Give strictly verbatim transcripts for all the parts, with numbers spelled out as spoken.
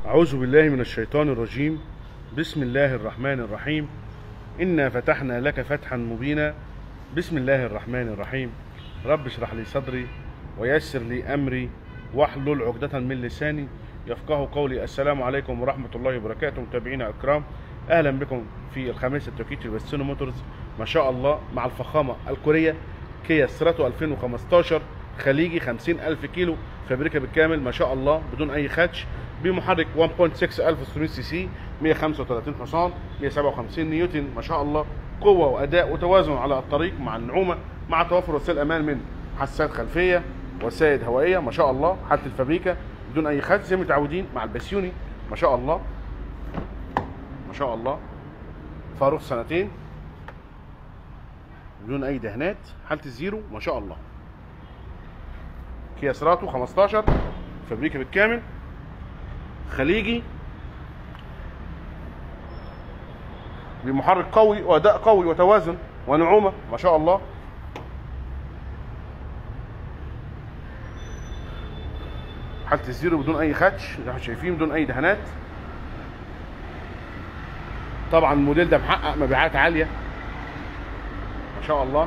أعوذ بالله من الشيطان الرجيم. بسم الله الرحمن الرحيم. إنا فتحنا لك فتحا مبينا. بسم الله الرحمن الرحيم. رب اشرح لي صدري ويسر لي أمري واحلل عقدة من لساني يفقه قولي. السلام عليكم ورحمة الله وبركاته. متابعينا الكرام، أهلا بكم في الخامسة التوكيتي بسونو موتورز. ما شاء الله مع الفخامة الكورية كيا سيراتو ألفين وخمستاشر خليجي خمسين ألف كيلو فابريكا بالكامل ما شاء الله بدون أي خدش، بمحرك واحد فاصلة ستة ألف وستمية سي سي، مية وخمسة وتلاتين حصان، مية وسبعة وخمسين نيوتن. ما شاء الله قوة وأداء وتوازن على الطريق مع النعومة، مع توفر وسائل أمان من حساسات خلفية وسائد هوائية. ما شاء الله حالة الفابريكا بدون أي خدش زي ما متعودين مع البسيوني. ما شاء الله ما شاء الله فاروق سنتين بدون أي دهانات، حالة الزيرو ما شاء الله. كيا سيراتو خمستاشر فابريكا بالكامل خليجي بمحرك قوي واداء قوي وتوازن ونعومه ما شاء الله. حاله الزيرو بدون اي خدش زي ما احنا شايفين، بدون اي دهانات. طبعا الموديل ده محقق مبيعات عاليه ما شاء الله.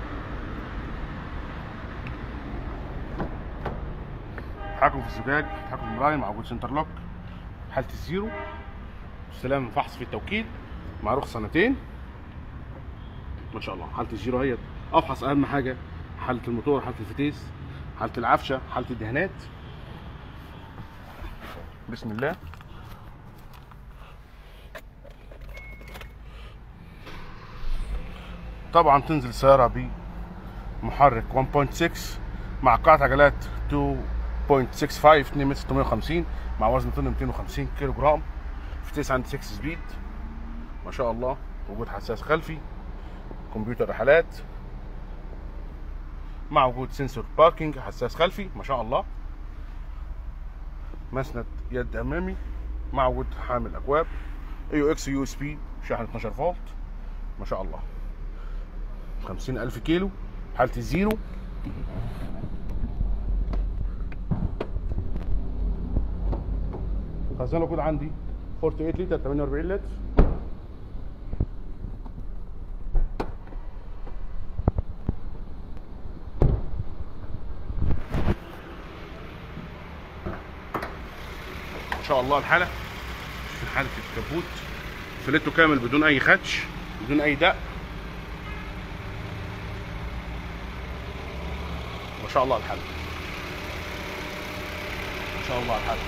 تحكم في الزجاج، تحكم في المرايه مع وجود سنتر لوك. حاله الزيرو استلام فحص في التوكيل مع رخص سنتين ما شاء الله. حاله الزيرو هي افحص اهم حاجه حاله الموتور، حاله الفتيس، حاله العفشه، حاله الدهانات. بسم الله. طبعا تنزل سياره بمحرك واحد فاصلة ستة مع قاعده عجلات اتنين فاصلة ستة خمسة اتنين متر ستمية وخمسين مع وزن طن ميتين وخمسين كيلو جرام. فتيس عند ستة سبيد ما شاء الله. وجود حساس خلفي، كمبيوتر رحلات مع وجود سنسور باركينج، حساس خلفي ما شاء الله. مسند يد امامي مع وجود حامل اكواب، اي او اكس يو اس بي، شاحن اتناشر فولت ما شاء الله. خمسين ألف كيلو، حالة الزيرو. خزان الوقود عندي تمنية وأربعين لتر، تمنية وأربعين لتر. ما شاء الله الحالة في حالة الكبوت فلته كامل بدون أي خدش بدون أي دق ما شاء الله الحالة ما شاء الله الحالة.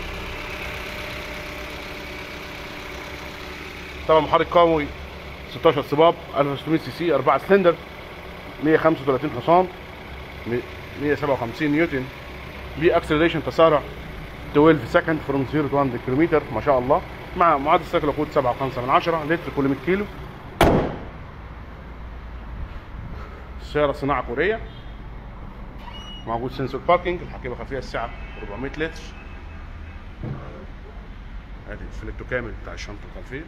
طبعا محرك قوي ستاشر صباب ألف وستمية سي سي، أربعة سلندر، مية وخمسة وتلاتين حصان، مية وسبعة وخمسين نيوتن، بي اكسلريشن تسارع اتناشر سكند فروم صفر تو مية كيلومتر ما شاء الله، مع معدل سيكل وقود سبعة وخمسة من عشرة لتر كل مية كيلو. السيارة صناعة كورية مع وجود سنسور باركينج، الحقيبة الخلفية السعة أربعمية لتر. ادي الفليكتو كامل بتاع الشنطة الخلفية.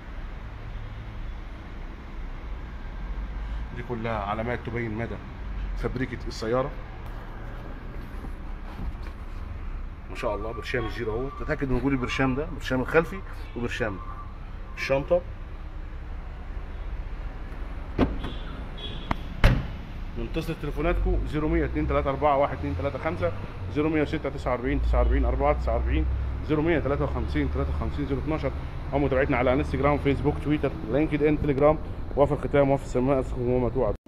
دي كلها علامات تبين مدى فابريكة السيارة ما شاء الله. برشام الزيرو اهو، تتأكد من وجود البرشام ده، برشام الخلفي وبرشام الشنطة. ننتظر تليفوناتكم صفر مية اتنين تلاتة أربعة واحد اتنين تلاتة خمسة، صفر مية ستة تسعة أربعين تسعة أربعين أربعة تسعة أربعين، صفر مية تلاتة وخمسين تلاتة وخمسين صفر اتناشر، او متابعتنا على انستجرام، فيسبوك، تويتر، لينكد ان، تليجرام. وفي الختام وفي السماء وما توعد.